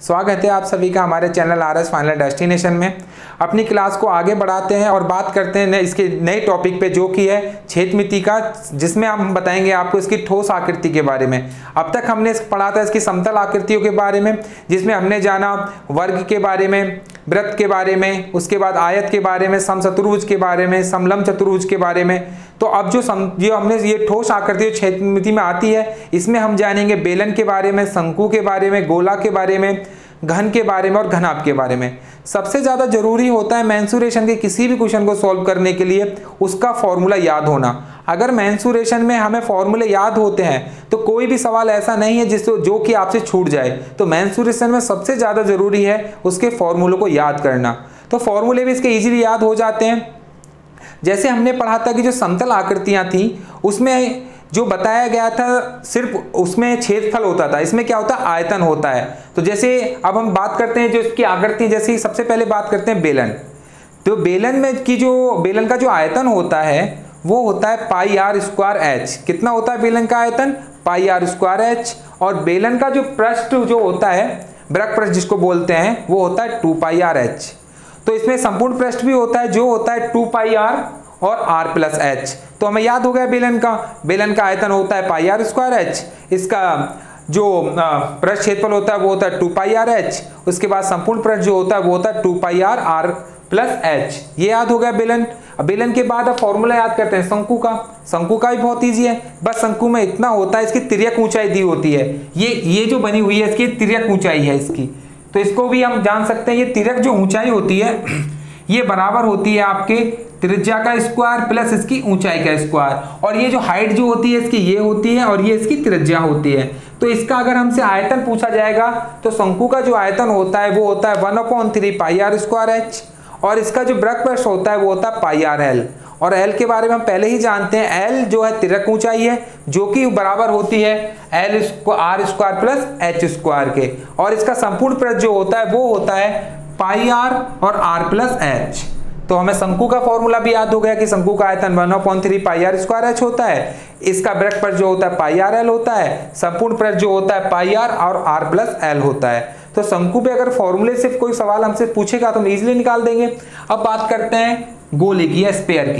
स्वागत है आप सभी का हमारे चैनल आरएस फाइनल डेस्टिनेशन में। अपनी क्लास को आगे बढ़ाते हैं और बात करते हैं इसके नए टॉपिक पे जो कि है क्षेत्रमिति का, जिसमें हम बताएंगे आपको इसकी ठोस आकृति के बारे में। अब तक हमने पढ़ा था इसकी समतल आकृतियों के बारे में, जिसमें हमने जाना वर्ग के बारे में, वृत्त के बारे में, उसके बाद आयत के बारे में, समचतुर्भुज के बारे में, समलंब चतुर्भुज के बारे में। तो अब जो हमने ये ठोस आकृति क्षेत्रमिति में आती है, इसमें हम जानेंगे बेलन के बारे में, शंकु के बारे में, गोला के बारे में, घन के बारे में और घनाभ के बारे में। सबसे ज़्यादा जरूरी होता है मेंसुरेशन के किसी भी क्वेश्चन को सॉल्व करने के लिए उसका फॉर्मूला याद होना। अगर मेंसुरेशन में हमें फॉर्मूले याद होते हैं तो कोई भी सवाल ऐसा नहीं है जो कि आपसे छूट जाए। तो मेंसुरेशन में सबसे ज़्यादा जरूरी है उसके फॉर्मूलों को याद करना। तो फॉर्मूले भी इसके ईजिली याद हो जाते हैं। जैसे हमने पढ़ा था कि जो समतल आकृतियाँ थी उसमें जो बताया गया था सिर्फ उसमें क्षेत्रफल होता था, इसमें क्या होता है आयतन होता है। तो जैसे अब हम बात करते हैं जो इसकी आकृति, जैसे सबसे पहले बात करते हैं बेलन। तो बेलन में की जो बेलन का जो आयतन होता है वो होता है पाई आर स्क्वायर एच। कितना होता है बेलन का आयतन? Pi R square H. और बेलन का जो पृष्ठ जो होता है, वृत्त पृष्ठ जिसको बोलते हैं, वो होता है 2 पाई आर एच। तो इसमें संपूर्ण पृष्ठ भी होता है जो होता है 2 पाई आर और आर प्लस एच। तो हमें याद हो गया बेलन का आयतन होता है पाई आर स्क्वायर एच। इसका जो पृष्ठ क्षेत्रफल होता है वो होता है 2 पाई आर एच। उसके बाद संपूर्ण पृष्ठ जो होता है वो होता है 2 pi R R plus H. ये याद हो गया बेलन। अब बेलन के बाद अब फॉर्मूला याद करते हैं शंकु का। शंकु का भी बहुत ईजी है, बस शंकु में इतना होता है इसकी तिर्यक ऊंचाई दी होती है। ये जो बनी हुई है इसकी तिर्यक ऊंचाई है इसकी। तो इसको भी हम जान सकते हैं, ये तिर्यक जो ऊंचाई होती है ये बराबर होती है आपके त्रिज्या का स्क्वायर प्लस इसकी ऊंचाई का स्क्वायर। और ये जो हाइट जो होती है इसकी ये होती है और ये इसकी त्रिज्या होती है। तो इसका अगर हमसे आयतन पूछा जाएगा तो शंकु का जो आयतन होता है वो होता है 1/3 पाई आर स्क्वायर एच। और इसका जो वृत्त पृष्ठ होता है वो होता है पाई आर एल। और एल के बारे में हम पहले ही जानते हैं, एल जो है तिर्यक ऊंचाई है जो कि बराबर होती है L R square plus H square के। और इसका संपूर्ण पृष्ठ जो होता है वो होता है पाई आर और आर प्लस एच। तो हमें शंकु का फॉर्मूला भी याद हो गया कि शंकु का आयतन 1/3 पाई आर स्क्वायर एच होता है। इसका वृत्त पृष्ठ जो होता है पाई आर एल होता है। संपूर्ण पृष्ठ जो होता है पाई आर और आर प्लस एल होता है। तो शंकु पे अगर फॉर्मूले से कोई सवाल हमसे पूछेगा तो हम इजीली निकाल देंगे। अब बात करते हैं गोले की या स्फीयर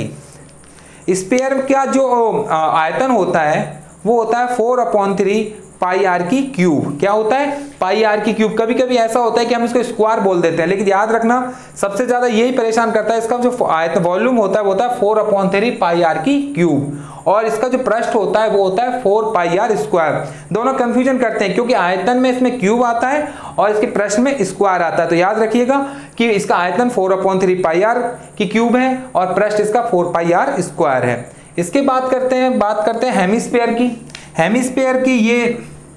की। स्फीयर का जो आयतन होता है वो होता है 4/3 पाई आर की क्यूब। क्या होता है? पाई आर की क्यूब। कभी कभी ऐसा होता है कि हम इसको स्क्वायर बोल देते हैं, लेकिन याद रखना सबसे ज्यादा यही परेशान करता है, इसका जो आयतन वॉल्यूम होता है वो होता है 4/3 पाई आर की क्यूब। और इसका जो पृष्ठ होता है वो होता है 4 पाई आर स्क्वायर। दोनों कंफ्यूजन करते हैं क्योंकि आयतन में इसमें क्यूब आता है और इसके पृष्ठ में स्क्वायर आता है। तो याद रखिएगा कि इसका आयतन 4/3 पाई आर की क्यूब है और पृष्ठ इसका 4 पाई आर स्क्वायर है। इसके बात करते हैं हेमिस्फीयर की। हेमिस्फीयर की ये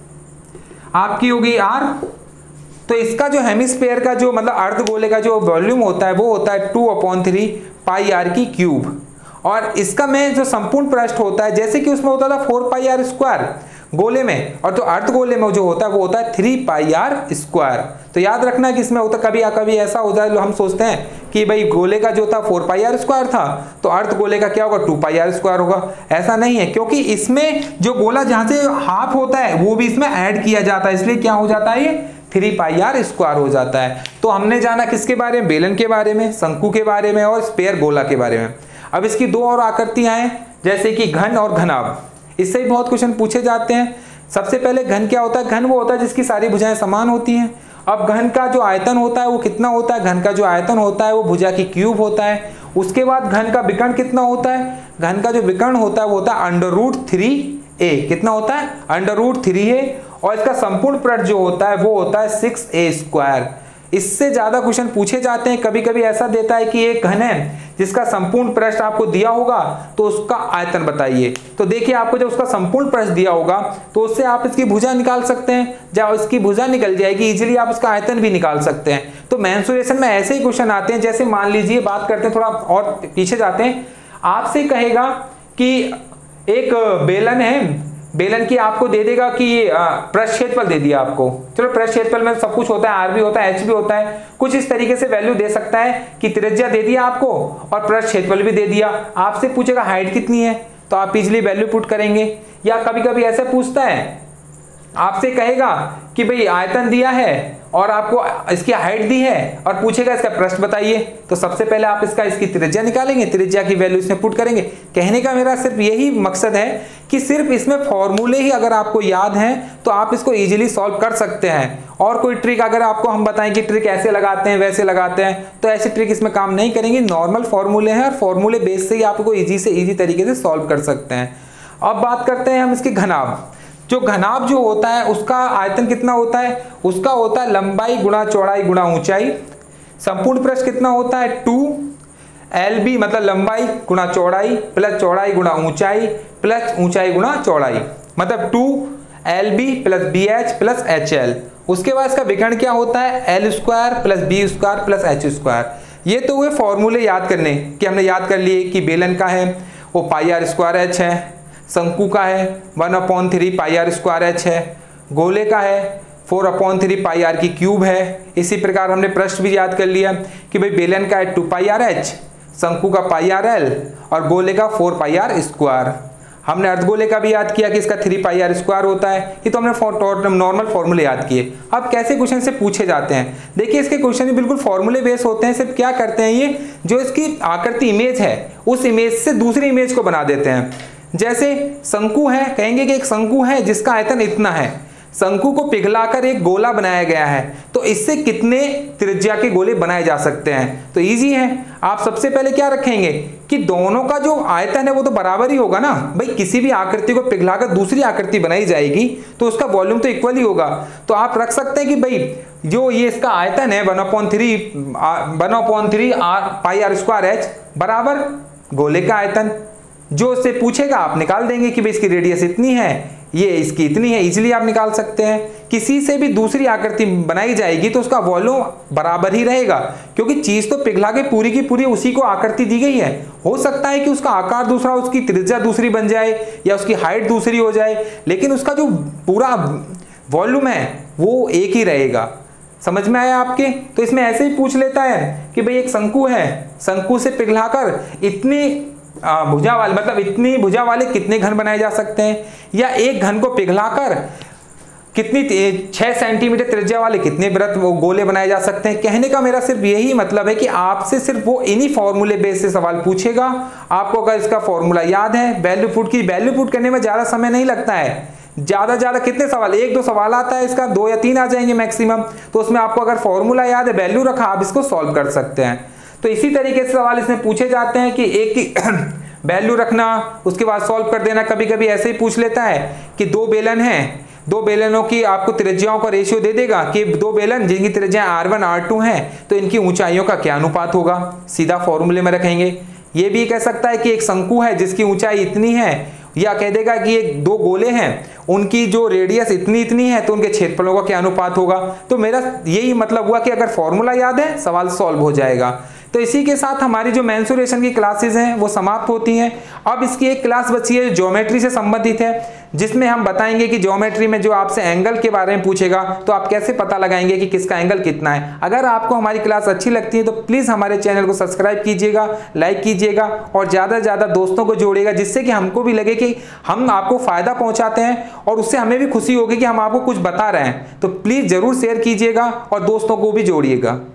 आपकी होगी आर। तो इसका जो हेमिस्फीयर का जो मतलब अर्धगोले का जो वॉल्यूम होता है वो होता है 2/3 पाई आर की क्यूब। और इसका में जो संपूर्ण पृष्ठ होता है, जैसे कि उसमें होता था 4 पाई आर स्क्वायर गोले में, और जो अर्धगोले में जो होता है वो होता है 3 पाई आर स्क्वायर। तो याद रखना कि इसमें होता कभी ऐसा हो जाए, हम सोचते हैं कि भाई गोले का जो था 4 पाई आर स्क्वायर था तो अर्धगोले का क्या होगा 2 पाई आर स्क्वायर होगा। ऐसा नहीं है, क्योंकि इसमें जो गोला जहां से हाफ होता है वो भी इसमें ऐड किया जाता है, इसलिए क्या हो जाता है ये 3 पाई आर स्क्वायर हो जाता है। तो हमने जाना किसके बारे में? बेलन के बारे में, शंकु के बारे में और स्फीयर गोला के बारे में। अब इसकी दो और आकृतियां हैं, जैसे कि घन और घनाभ। इससे ही बहुत क्वेश्चन पूछे जाते हैं। सबसे पहले घन क्या होता है? घन वो होता है जिसकी सारी भुजाएं समान होती हैं। अब घन का जो आयतन होता है वो कितना होता है? घन का जो आयतन होता है वो भुजा की क्यूब होता है। उसके बाद घन का विकर्ण कितना होता है? घन का जो विकर्ण होता है वो होता है √3a। कितना होता है? √3a। और इसका संपूर्ण पृष्ठ जो होता है वो होता है 6a स्क्वायर। इससे ज्यादा क्वेश्चन पूछे जाते हैं। कभी कभी ऐसा देता है कि एक घन है जिसका संपूर्ण पृष्ठ आपको दिया होगा तो उसका आयतन बताइए। तो देखिए आपको जब उसका संपूर्ण पृष्ठ दिया होगा तो उससे आप इसकी भुजा निकाल सकते हैं। जब इसकी भुजा निकल जाएगी इजीली आप उसका आयतन भी निकाल सकते हैं। तो मेंसुरेशन में ऐसे ही क्वेश्चन आते हैं। जैसे मान लीजिए बात करते हैं, थोड़ा और पीछे जाते हैं। आपसे कहेगा कि एक बेलन है, बेलन की आपको दे देगा कि पृष्ठ क्षेत्रफल दे दिया आपको। चलो पृष्ठ क्षेत्रफल में सब कुछ होता है, आर भी होता है, एच भी होता है, कुछ इस तरीके से वैल्यू दे सकता है कि त्रिज्या दे दिया आपको और पृष्ठ क्षेत्रफल भी दे दिया। आपसे पूछेगा हाइट कितनी है तो आप इजीली वैल्यू पुट करेंगे। या कभी कभी ऐसे पूछता है, आपसे कहेगा कि भाई आयतन दिया है और आपको इसकी हाइट दी है और पूछेगा इसका पृष्ठ बताइए, तो सबसे पहले आप इसकी त्रिज्या निकालेंगे, त्रिज्या की वैल्यू इसमें पुट करेंगे। कहने का मेरा सिर्फ यही मकसद है कि सिर्फ इसमें फॉर्मूले ही अगर आपको याद हैं तो आप इसको इजीली सॉल्व कर सकते हैं। और कोई ट्रिक अगर आपको हम बताएं कि ट्रिक ऐसे लगाते हैं वैसे लगाते हैं, तो ऐसी ट्रिक इसमें काम नहीं करेंगे। नॉर्मल फॉर्मूले हैं और फॉर्मूले बेस से ही आपको ईजी से ईजी तरीके से सॉल्व कर सकते हैं। अब बात करते हैं हम इसके घनाभ। जो घनाभ जो होता है उसका आयतन कितना होता है, उसका होता है लंबाई गुणा चौड़ाई गुणा ऊंचाई। संपूर्ण पृष्ठ कितना होता है 2LB, मतलब लंबाई गुणा चौड़ाई प्लस चौड़ाई गुणा ऊंचाई प्लस ऊंचाई गुणा चौड़ाई, मतलब 2LB plus BH plus HL। उसके बाद इसका विकर्ण क्या होता है L square plus B square plus H square. ये तो हुए फॉर्मूले याद करने कि हमने याद कर लिए कि बेलन का है वो पाई आर स्क्वायर H है, शंकु का है 1/3 पाई आर स्क्वायर H है, गोले का है 4/3 पाई आर की क्यूब है। इसी प्रकार हमने पृष्ठ भी याद कर लिया कि भाई बेलन का है 2 पाई आर H, शंकु का पाई आर L और गोले का 4 पाई आर स्क्वायर। हमने अर्धगोले का भी याद किया कि इसका 3 पाई आर स्क्वायर होता है। ये तो हमने नॉर्मल फॉर्मूले याद किए। अब कैसे क्वेश्चन से पूछे जाते हैं, देखिए इसके क्वेश्चन भी बिल्कुल फॉर्मूले बेस होते हैं। सिर्फ क्या करते हैं, ये जो इसकी आकृति इमेज है उस इमेज से दूसरी इमेज को बना देते हैं। जैसे शंकु है, कहेंगे कि एक शंकु है जिसका आयतन इतना है, शंकु को पिघलाकर एक गोला बनाया गया है, तो इससे कितने त्रिज्या के गोले बनाए जा सकते हैं। तो इजी है, आप सबसे पहले क्या रखेंगे कि दोनों का जो आयतन है वो तो बराबर ही होगा ना। भाई किसी भी आकृति को पिघलाकर दूसरी आकृति बनाई जाएगी तो उसका वॉल्यूम तो इक्वल ही होगा। तो आप रख सकते हैं कि भाई जो ये इसका आयतन है 1/3 पाई आर स्क्वायर H बराबर गोले का आयतन। जो उससे पूछेगा आप निकाल देंगे कि भाई इसकी रेडियस इतनी है, ये इसकी इतनी है, इजीली आप निकाल सकते हैं। किसी से भी दूसरी आकृति बनाई जाएगी तो उसका वॉल्यूम बराबर ही रहेगा, क्योंकि चीज तो पिघला के पूरी की पूरी उसी को आकृति दी गई है। हो सकता है कि उसका आकार दूसरा, उसकी त्रिज्या दूसरी बन जाए या उसकी हाइट दूसरी हो जाए, लेकिन उसका जो पूरा वॉल्यूम है वो एक ही रहेगा। समझ में आया आपके? तो इसमें ऐसे ही पूछ लेता है कि भाई एक शंकु है, शंकु से पिघलाकर इतनी भुजा वाले, मतलब इतनी भुजा वाले कितने घन बनाए जा सकते हैं, या एक घन को पिघलाकर कितनी 6 सेंटीमीटर त्रिज्या वाले कितने वृत्त वो गोले बनाए जा सकते हैं। कहने का मेरा सिर्फ यही मतलब है कि आपसे सिर्फ वो इन्हीं फॉर्मूले बेस से सवाल पूछेगा। आपको अगर इसका फॉर्मूला याद है, वैल्यू पुट की, वैल्यू पुट करने में ज्यादा समय नहीं लगता है। ज्यादा कितने सवाल, 1-2 सवाल आता है इसका, 2 या 3 आ जाएंगे मैक्सिमम। तो उसमें आपको अगर फॉर्मूला याद है, वैल्यू रखा, आप इसको सॉल्व कर सकते हैं। तो इसी तरीके से सवाल इसमें पूछे जाते हैं कि एक की वैल्यू रखना, उसके बाद सॉल्व कर देना। कभी कभी ऐसे ही पूछ लेता है कि 2 बेलन हैं, 2 बेलनों की आपको त्रिज्याओं का रेशियो दे देगा कि 2 बेलन जिनकी त्रिज्या R1 R2 हैं, तो इनकी ऊंचाइयों का क्या अनुपात होगा, सीधा फॉर्मूले में रखेंगे। ये भी कह सकता है कि एक शंकु है जिसकी ऊंचाई इतनी है, या कह देगा कि एक 2 गोले हैं उनकी जो रेडियस इतनी है तो उनके क्षेत्रफलों का क्या अनुपात होगा। तो मेरा यही मतलब हुआ कि अगर फॉर्मूला याद है सवाल सॉल्व हो जाएगा। तो इसी के साथ हमारी जो मेंसुरेशन की क्लासेस हैं वो समाप्त होती हैं। अब इसकी एक क्लास बची है ज्योमेट्री से संबंधित है, जिसमें हम बताएंगे कि ज्योमेट्री में जो आपसे एंगल के बारे में पूछेगा तो आप कैसे पता लगाएंगे कि किसका एंगल कितना है। अगर आपको हमारी क्लास अच्छी लगती है तो प्लीज़ हमारे चैनल को सब्सक्राइब कीजिएगा, लाइक कीजिएगा और ज़्यादा से ज़्यादा दोस्तों को जोड़िएगा, जिससे कि हमको भी लगे कि हम आपको फ़ायदा पहुँचाते हैं और उससे हमें भी खुशी होगी कि हम आपको कुछ बता रहे हैं। तो प्लीज़ ज़रूर शेयर कीजिएगा और दोस्तों को भी जोड़िएगा।